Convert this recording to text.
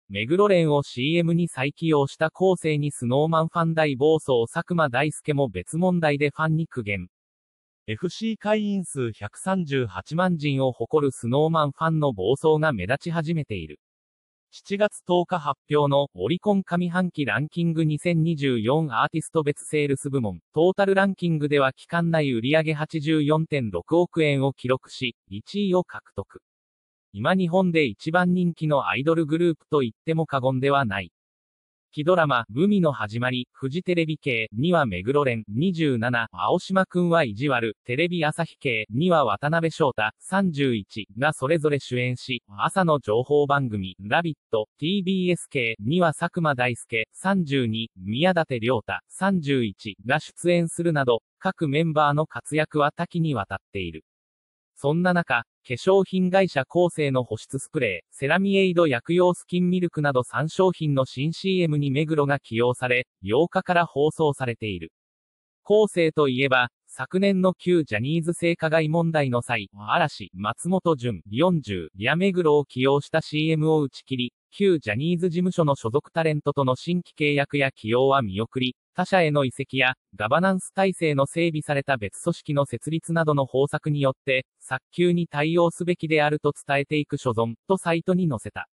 目黒蓮を CM に再起用した後世にスノーマンファン大暴走佐久間大介も別問題でファンに苦言。FC 会員数138万人を誇るスノーマンファンの暴走が目立ち始めている。7月10日発表のオリコン上半期ランキング2024アーティスト別セールス部門トータルランキングでは期間内売上 84.6 億円を記録し、1位を獲得。今日本で一番人気のアイドルグループと言っても過言ではない。キドラマ、海の始まり、フジテレビ系には目黒蓮、27、青島くんは意地悪、テレビ朝日系には渡辺翔太、31がそれぞれ主演し、朝の情報番組、ラビット、TBS 系には佐久間大介、32、宮舘涼太、31が出演するなど、各メンバーの活躍は多岐にわたっている。そんな中、化粧品会社コーセーの保湿スプレー、セラミエイド薬用スキンミルクなど3商品の新 CM に目黒が起用され、8日から放送されている。コーセーといえば、昨年の旧ジャニーズ性加害問題の際、嵐、松本潤、40や目黒を起用した CM を打ち切り、旧ジャニーズ事務所の所属タレントとの新規契約や起用は見送り、他社への移籍や、ガバナンス体制の整備された別組織の設立などの方策によって、早急に対応すべきであると伝えていく所存、とサイトに載せた。